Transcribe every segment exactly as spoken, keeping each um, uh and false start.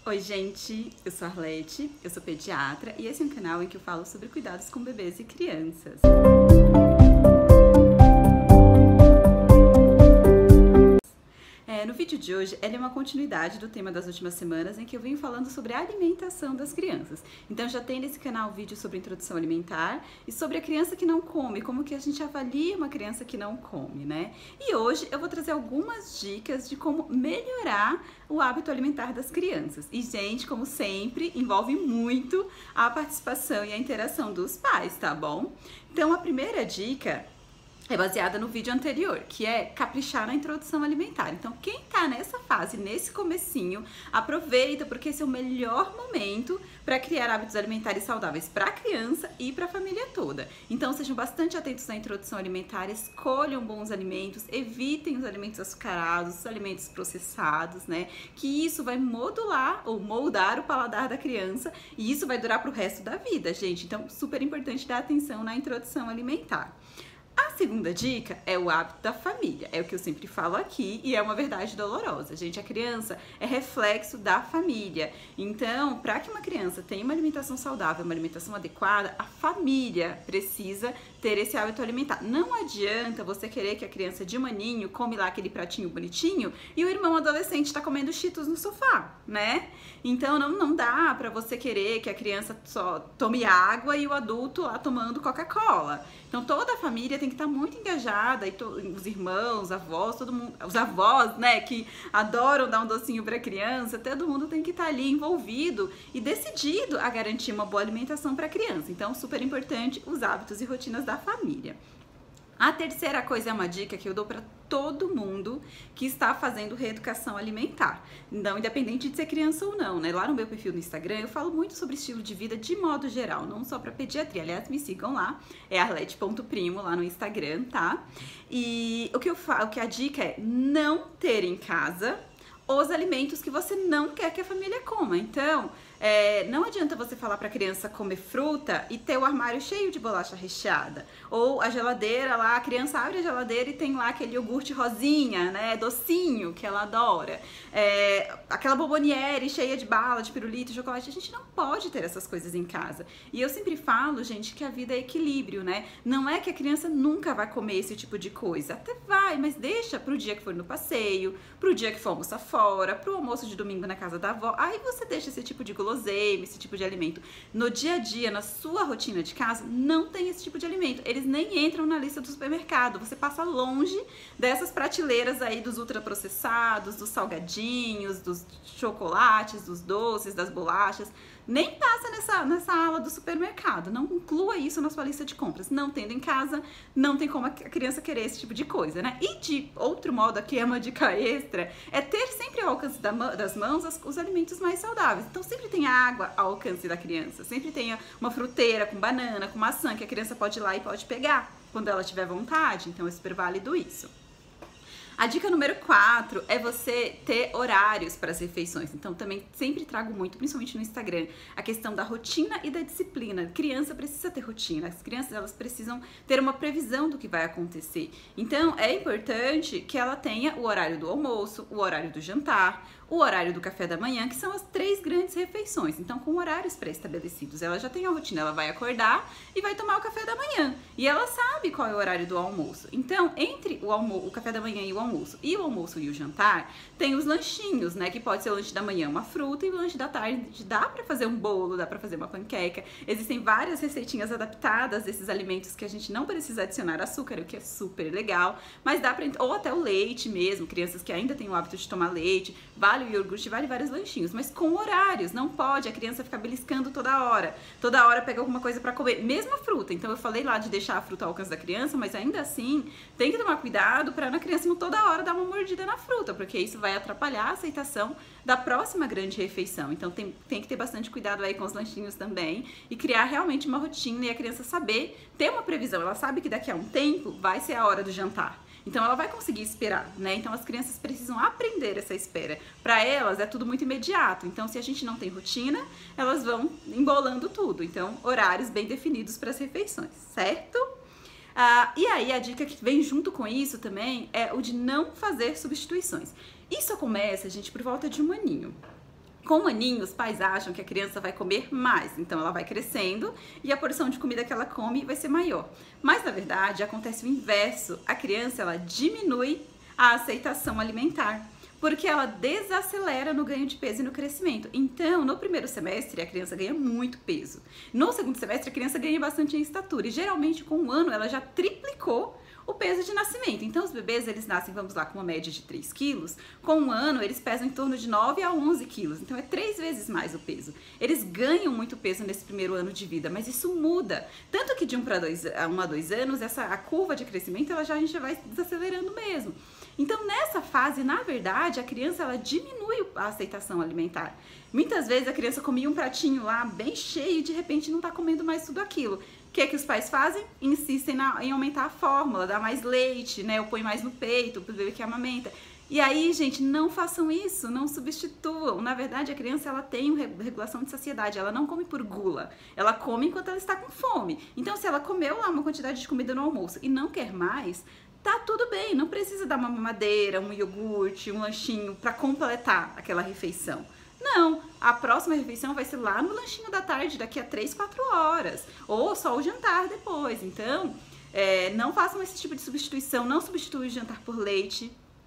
Oi gente, eu sou a Arlete, eu sou pediatra e esse é um canal em que eu falo sobre cuidados com bebês e crianças. É, no vídeo de hoje, ele é uma continuidade do tema das últimas semanas em que eu venho falando sobre a alimentação das crianças. Então já tem nesse canal vídeo sobre introdução alimentar e sobre a criança que não come, como que a gente avalia uma criança que não come, né? E hoje eu vou trazer algumas dicas de como melhorar o hábito alimentar das crianças. E gente, como sempre, envolve muito a participação e a interação dos pais, tá bom? Então a primeira dica é baseada no vídeo anterior, que é caprichar na introdução alimentar. Então, quem tá nessa fase, nesse comecinho, aproveita, porque esse é o melhor momento para criar hábitos alimentares saudáveis para a criança e para a família toda. Então, sejam bastante atentos na introdução alimentar, escolham bons alimentos, evitem os alimentos açucarados, os alimentos processados, né? Que isso vai modular ou moldar o paladar da criança e isso vai durar pro resto da vida, gente. Então, super importante dar atenção na introdução alimentar. A segunda dica é o hábito da família, é o que eu sempre falo aqui e é uma verdade dolorosa. Gente, a criança é reflexo da família. Então, para que uma criança tenha uma alimentação saudável, uma alimentação adequada, a família precisa ter esse hábito alimentar. Não adianta você querer que a criança de maninho come lá aquele pratinho bonitinho e o irmão adolescente está comendo Cheetos no sofá, né? Então, não, não dá para você querer que a criança só tome água e o adulto lá tomando Coca-Cola. Então, toda a família tem que estar muito engajada, e to, os irmãos, avós, todo mundo, os avós, né, que adoram dar um docinho para a criança, todo mundo tem que estar ali envolvido e decidido a garantir uma boa alimentação para a criança. Então, super importante os hábitos e rotinas da família. A terceira coisa é uma dica que eu dou para todo mundo que está fazendo reeducação alimentar. Então, independente de ser criança ou não, né? Lá no meu perfil no Instagram eu falo muito sobre estilo de vida de modo geral, não só para pediatria. Aliás, me sigam lá, é arlete ponto primo lá no Instagram, tá? E o que eu falo, o que a dica é não ter em casa os alimentos que você não quer que a família coma. Então, é, não adianta você falar para a criança comer fruta e ter o armário cheio de bolacha recheada. Ou a geladeira lá, a criança abre a geladeira e tem lá aquele iogurte rosinha, né, docinho, que ela adora. É, aquela bomboniere cheia de bala, de pirulito, de chocolate. A gente não pode ter essas coisas em casa. E eu sempre falo, gente, que a vida é equilíbrio, né? Não é que a criança nunca vai comer esse tipo de coisa. Até vai, mas deixa pro dia que for no passeio, pro dia que for almoçar fora, pro almoço de domingo na casa da avó. Aí você deixa esse tipo de guloseima, esse tipo de alimento. No dia a dia, na sua rotina de casa, não tem esse tipo de alimento. Eles nem entram na lista do supermercado. Você passa longe dessas prateleiras aí dos ultraprocessados, dos salgadinhos, dos chocolates, dos doces, das bolachas. Nem passa nessa, nessa ala do supermercado. Não inclua isso na sua lista de compras. Não tendo em casa, não tem como a criança querer esse tipo de coisa, né? E de outro modo, aqui é uma dica extra, é ter sempre ao alcance da, das mãos os, os alimentos mais saudáveis. Então sempre tenha água ao alcance da criança. Sempre tenha uma fruteira com banana, com maçã, que a criança pode ir lá e pode pegar quando ela tiver vontade. Então é super válido isso. A dica número quatro é você ter horários para as refeições. Então também sempre trago muito, principalmente no Instagram, a questão da rotina e da disciplina. A criança precisa ter rotina, as crianças elas precisam ter uma previsão do que vai acontecer. Então é importante que ela tenha o horário do almoço, o horário do jantar, o horário do café da manhã, que são as três grandes refeições. Então, com horários pré-estabelecidos, ela já tem a rotina, ela vai acordar e vai tomar o café da manhã. E ela sabe qual é o horário do almoço. Então, entre o, almo o café da manhã e o almoço, e o almoço e o jantar, tem os lanchinhos, né? Que pode ser o lanche da manhã uma fruta e o lanche da tarde dá pra fazer um bolo, dá pra fazer uma panqueca. Existem várias receitinhas adaptadas desses alimentos que a gente não precisa adicionar açúcar, o que é super legal. Mas dá pra... Ou até o leite mesmo, crianças que ainda têm o hábito de tomar leite, vale o iogurte, vale vários lanchinhos, mas com horários, não pode a criança ficar beliscando toda hora, toda hora pega alguma coisa para comer, mesmo a fruta. Então eu falei lá de deixar a fruta ao alcance da criança, mas ainda assim tem que tomar cuidado para a criança não toda hora dar uma mordida na fruta, porque isso vai atrapalhar a aceitação da próxima grande refeição. Então tem, tem que ter bastante cuidado aí com os lanchinhos também e criar realmente uma rotina e a criança saber, ter uma previsão, ela sabe que daqui a um tempo vai ser a hora do jantar. Então ela vai conseguir esperar, né? Então as crianças precisam aprender essa espera. Para elas é tudo muito imediato. Então se a gente não tem rotina, elas vão embolando tudo. Então horários bem definidos para as refeições, certo? Ah, e aí a dica que vem junto com isso também é o de não fazer substituições. Isso começa, gente, por volta de um aninho. Com um aninho, os pais acham que a criança vai comer mais, então ela vai crescendo e a porção de comida que ela come vai ser maior. Mas na verdade acontece o inverso, a criança ela diminui a aceitação alimentar, porque ela desacelera no ganho de peso e no crescimento. Então, no primeiro semestre, a criança ganha muito peso. No segundo semestre, a criança ganha bastante em estatura. E geralmente, com um ano, ela já triplicou o peso de nascimento. Então, os bebês, eles nascem, vamos lá, com uma média de três quilos. Com um ano, eles pesam em torno de nove a onze quilos. Então, é três vezes mais o peso. Eles ganham muito peso nesse primeiro ano de vida, mas isso muda. Tanto que de um para dois, um a dois anos, essa, a curva de crescimento, ela já, a gente já vai desacelerando mesmo. Então, nessa fase, na verdade, a criança, ela diminui a aceitação alimentar. Muitas vezes, a criança comia um pratinho lá, bem cheio, e de repente não tá comendo mais tudo aquilo. O que é que os pais fazem? Insistem na, em aumentar a fórmula, dar mais leite, né? Ou põe mais no peito, pro bebê que amamenta. E aí, gente, não façam isso, não substituam. Na verdade, a criança, ela tem uma regulação de saciedade, ela não come por gula. Ela come enquanto ela está com fome. Então, se ela comeu lá uma quantidade de comida no almoço e não quer mais, tá tudo bem, não precisa dar uma mamadeira, um iogurte, um lanchinho para completar aquela refeição. Não, a próxima refeição vai ser lá no lanchinho da tarde, daqui a três, quatro horas, ou só o jantar depois. Então, é, não façam esse tipo de substituição, não substituam o jantar por leite.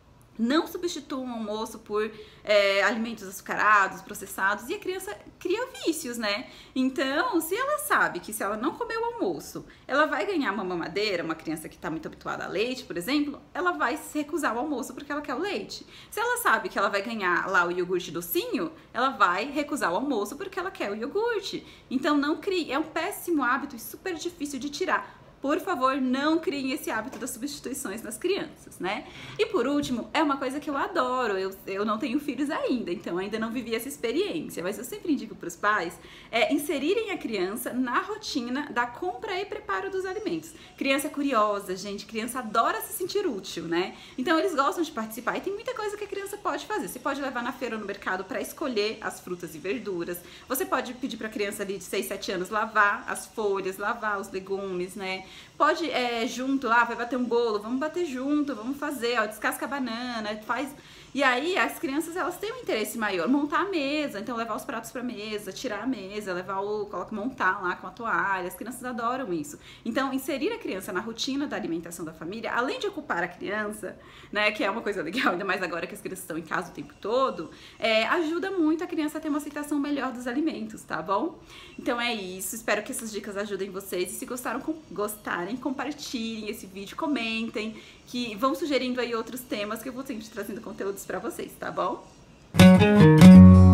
Não substituam o almoço por é, alimentos açucarados, processados, e a criança cria vícios, né? Então, se ela sabe que se ela não comer o almoço, ela vai ganhar uma mamadeira, uma criança que está muito habituada a leite, por exemplo, ela vai se recusar o almoço porque ela quer o leite. Se ela sabe que ela vai ganhar lá o iogurte docinho, ela vai recusar o almoço porque ela quer o iogurte. Então, não crie, é um péssimo hábito e super difícil de tirar. Por favor, não criem esse hábito das substituições nas crianças, né? E por último, é uma coisa que eu adoro, eu, eu não tenho filhos ainda, então ainda não vivi essa experiência, mas eu sempre indico para os pais é, inserirem a criança na rotina da compra e preparo dos alimentos. Criança é curiosa, gente, criança adora se sentir útil, né? Então eles gostam de participar e tem muita coisa que a criança pode fazer. Você pode levar na feira ou no mercado para escolher as frutas e verduras, você pode pedir para a criança ali de seis, sete anos lavar as folhas, lavar os legumes, né? Pode, é, junto lá, vai bater um bolo, vamos bater junto, vamos fazer, ó, descasca a banana, faz... E aí, as crianças, elas têm um interesse maior, montar a mesa, então levar os pratos pra mesa, tirar a mesa, levar o, coloca, montar lá com a toalha, as crianças adoram isso. Então, inserir a criança na rotina da alimentação da família, além de ocupar a criança, né, que é uma coisa legal, ainda mais agora que as crianças estão em casa o tempo todo, é, ajuda muito a criança a ter uma aceitação melhor dos alimentos, tá bom? Então é isso, espero que essas dicas ajudem vocês, e se gostaram, com, gostarem, compartilhem esse vídeo, comentem, que vão sugerindo aí outros temas que eu vou sempre trazendo conteúdos pra vocês, tá bom?